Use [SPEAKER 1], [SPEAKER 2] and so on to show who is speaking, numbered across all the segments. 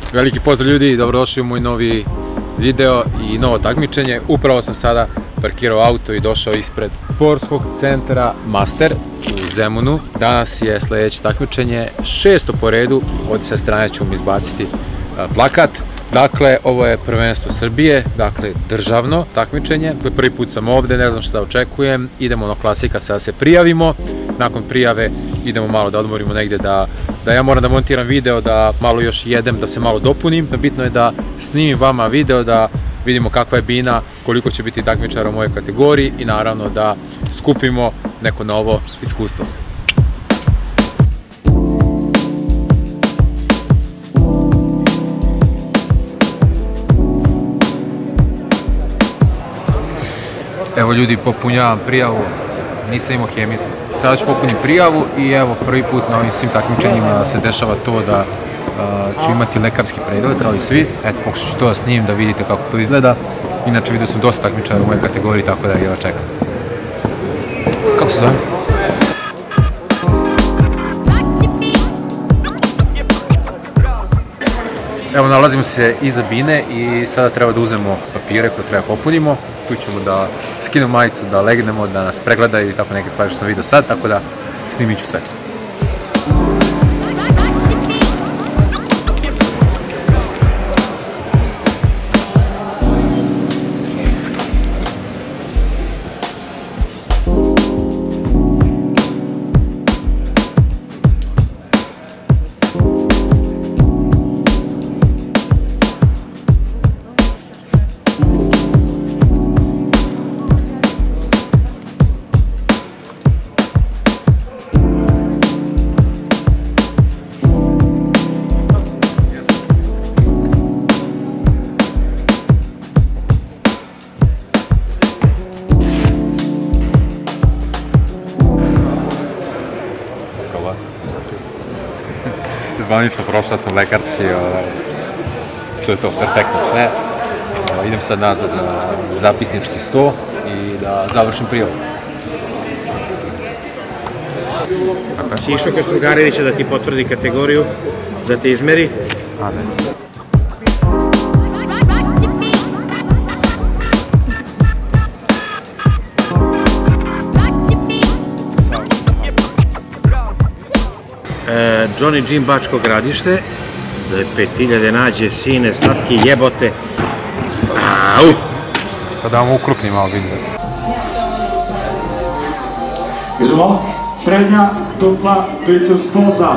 [SPEAKER 1] Veliki pozdrav ljudi, dobrodošli u moj novi video i novo takmičenje. Upravo sam sada parkirao auto i došao ispred sportskog centra Master u Zemunu. Danas je sljedeće takmičenje, 6. po redu, od sve strane ću mi izbaciti plakat. Dakle, ovo je prvenstvo Srbije, dakle državno takmičenje. Prvi put sam ovdje, ne znam šta očekujem. Idemo na klasika, sada se prijavimo. Nakon prijave idemo malo da odmorimo negdje, da ja moram da montiram video, da malo još jedem, da se malo dopunim. Bitno je da snimim vama video, da vidimo kakva je bina, koliko će biti takmičara u mojoj kategoriji i naravno da skupimo neko novo iskustvo. Evo ljudi, popunjavam prijavu, nisam imao hemijsku. Sada ću popunim prijavu i evo prvi put na ovim svim takmičenjima se dešava to da ću imati lekarski pregled, kao i svi. Eto, pokušat ću to da snimim, da vidite kako to izgleda. Inače vidio sam dosta takmičara u mojoj kategoriji, tako da jedva čekam. Kako se zove? Evo, nalazimo se iza bine i sada treba da uzmemo papire koje treba popunimo. Tu ćemo da skinemo majicu, da legnemo, da nas pregledaju i tako neke stvari što sam vidio sad, tako da snimit ću sve. Zvanično prošla sam lekarski, to je to, perfektno sve. Idem sad nazad na zapisnički sto i da završim prijavu.
[SPEAKER 2] Si išao kod Strugarevića da ti potvrdi kategoriju, da te izmeri?
[SPEAKER 1] A ne.
[SPEAKER 2] Johnny Jim Bačko Gradište, 5000 nađe, sine, slatki jebote. Au!
[SPEAKER 1] Pa da vam ukrupnim malo vidim.
[SPEAKER 3] Idemo, prednja, dupla, triceps poza.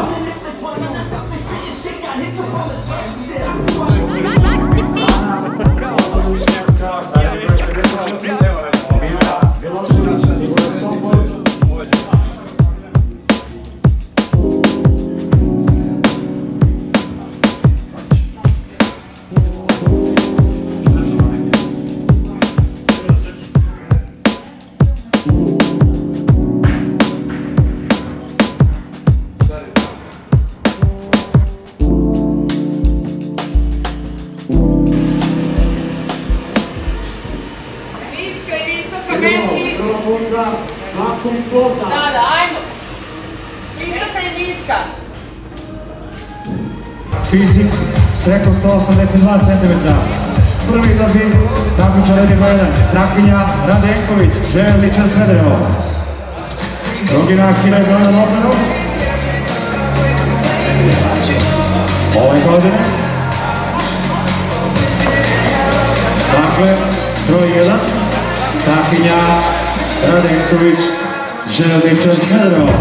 [SPEAKER 4] Da, ajmo. Visoka i niska.
[SPEAKER 3] Fizik, preko 182 cm. Prvi za bin, takmičar radi broj 1, Trakinja Radenković, Željličar Smederevo. Drugi na kg na obranu. Ove godine. Dakle, broj 1, Trakinja Radenković, Željličar Smederevo.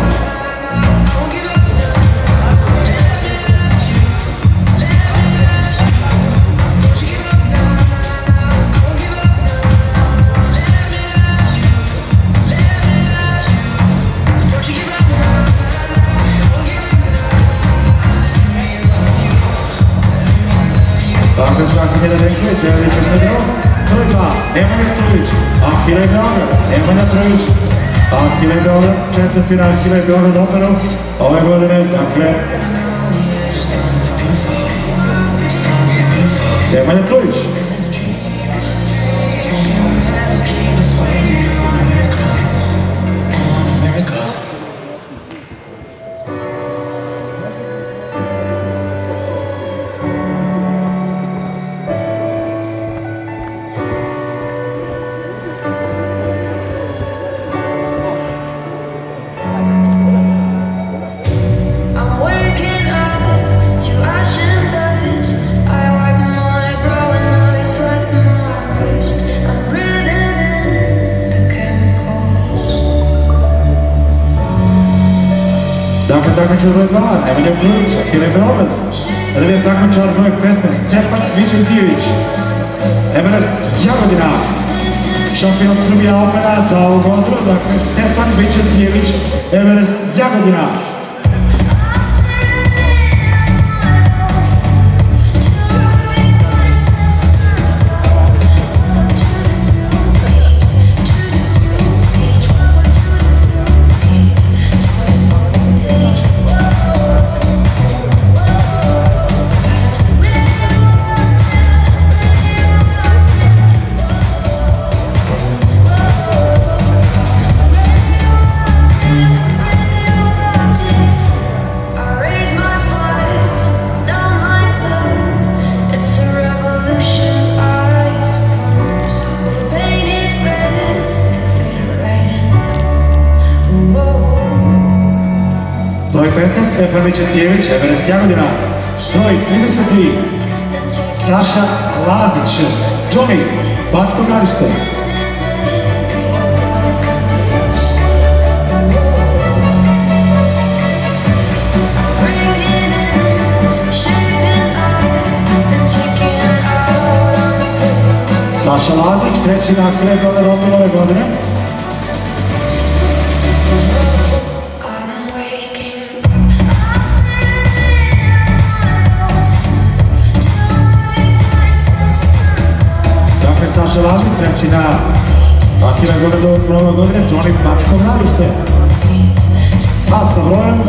[SPEAKER 3] Dakle, Trakinja Radenković, Željličar Smederevo. Broj 2, Nemanja Trović, Ahile Beograd, Nemanja Trović, Ahile Beograd, četvrtina Ahile Beograd operu, ove godine, dakle, Nemanja Trović. takmičar broj 2, Nemanja Trujić, Ahile Beograd. Prvi takmičar broj 15, Stefan Vičentijević, Everest Jagodina. Šampion Srbija Opera za ovu godinu, dakle Stefan Vičentijević, Everest Jagodina. Broj 15, Stefan Vičentijević, Everest Jagodina. Broj 33, Saša Lazić, Johnny, Bačko Gradište. Saša Lazić, treći na Ahile Beograd ove godine. Saša Lazić, treći na Ahile Beograd ove godine, Johnny, Bačko Gradište. A sa brojem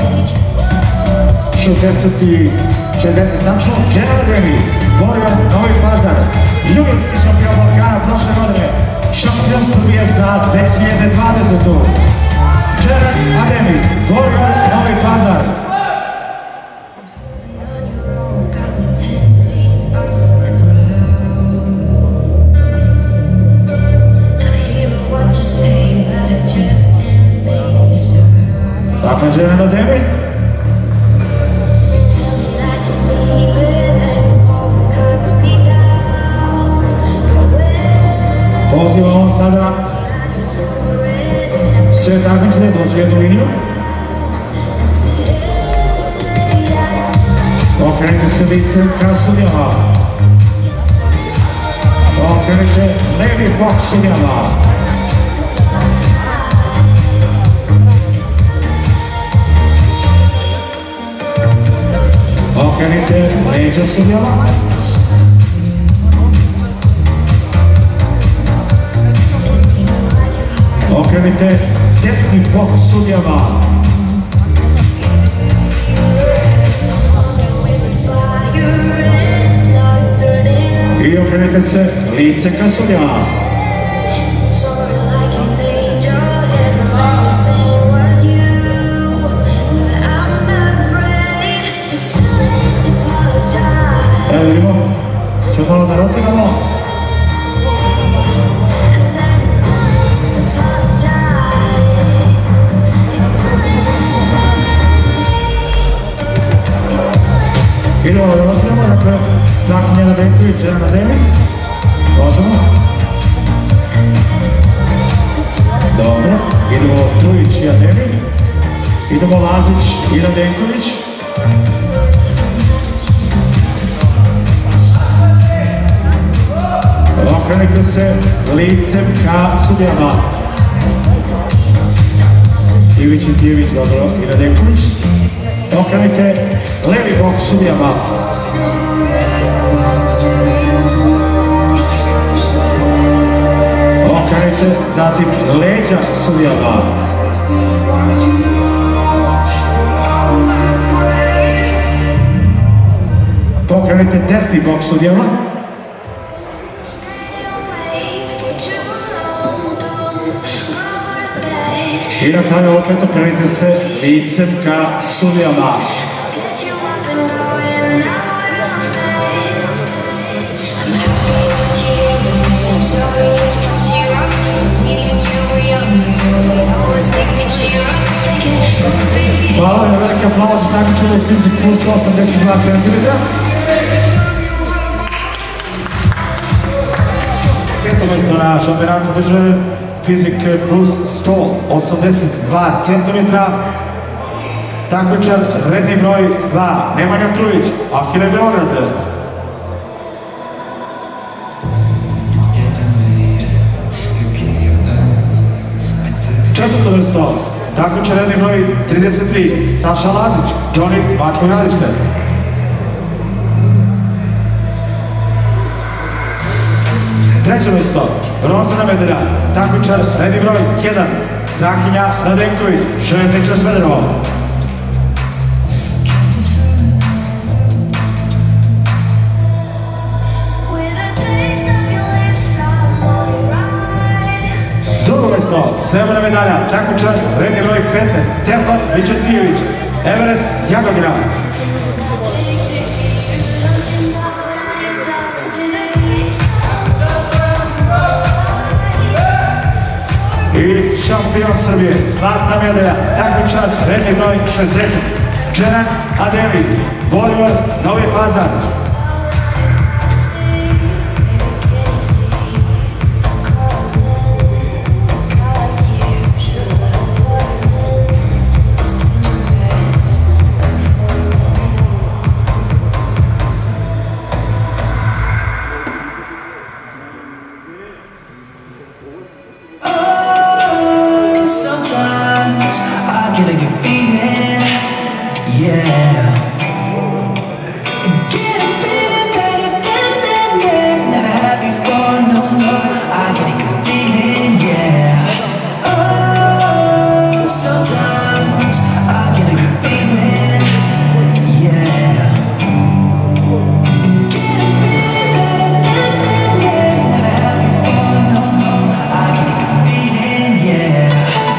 [SPEAKER 3] 60 tačno, General Academy, Borivan, Novi Pazar, juniorski šampion Balkana prošle godine, šampion Srbije za 2020. General Academy, Borivan, Novi Pazar. Dakle, General Academy. Pozivamo sada sve takmičare dođu jednu liniju. Okrenite se licem ka sudijama. Okrenite levi bok sudijama. Okrenite leđa sudijama. Okrenite desni bok sudijama. I okrenite se lice ka sudijama. Evo vidimo, što malo da rotiramo. Idemo da rotiramo, dakle, Strahinja Radenković, General Academy. Možemo. Dobro, idemo Trujić i Academy. Idemo Lazić i Radenković. Okrenite se licem ka sudijama. Vičentijević, dobro, i Radenković. Okrenite levi bok sudijama. Okrenite zatim leđa sudijama. Okrenite desni bok sudijama. I na kraju opet okrenite se licem ka sudijama. Hvala, veliki aplauz za takmičenje Fizik Plus 182 cm. Peto mesto na šampionatu države Fizik Plus 182 cm. takmičar redni broj 2, Nemanja Trujić, Ahile Beograd. Četvrto mjesto, takmičar redni broj 33, Saša Lazić, Johnny Bačko Gradište. Treće mjesto, bronzana medalja, takmičar redni broj 1, Strahinja Radenković, Švendića Smederevo. Drugo mjesto, srebrna medalja, takmičar redni broj 15, Stefan Vičetijević, Everest Jagodina. I šampion Srbije, zlatna medalja, takmičar redni broj 60, Džeran Ademi, Volivor Novi Pazar.
[SPEAKER 5] Sometimes I get a good feeling, yeah. Get a feeling that I've never had before, no. I get a good feeling, yeah. Oh, sometimes I get a good feeling, yeah. Get a feeling that I've never had before, no. I get a good feeling, yeah.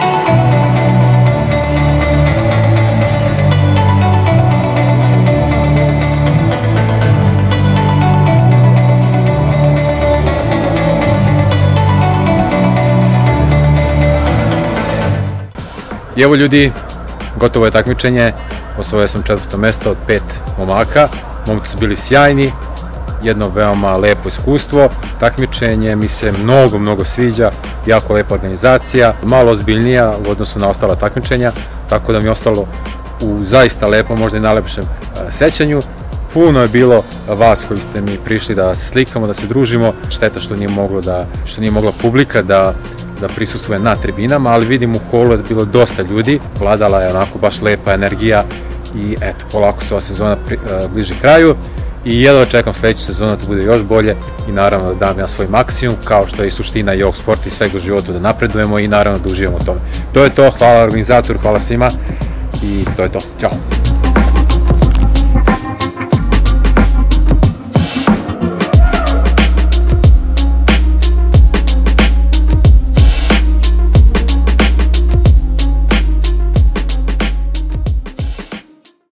[SPEAKER 1] I evo ljudi, gotovo je takmičenje, osvojio sam 4. mjesto od 5 momaka, momci su bili sjajni, jedno veoma lepo iskustvo, takmičenje mi se mnogo sviđa, jako lepa organizacija, malo ozbiljnija u odnosu na ostala takmičenja, tako da mi je ostalo u zaista lepom, možda i najlepšem sećanju. Puno je bilo vas koji ste mi prišli da se slikamo, da se družimo, šteta što nije mogla publika da prisustvuje na tribinama, ali vidim u holu je bilo dosta ljudi, vladala je onako baš lepa energija i eto, polako se ova sezona bliži kraju i jedva čekam sljedeću sezonu da bude još bolje i naravno da dam ja svoj maksimum, kao što je i suština i ovog sporta i svega u životu, da napredujemo i naravno da uživamo u tome. To je to, hvala organizatoru, hvala svima i to je to, ćao!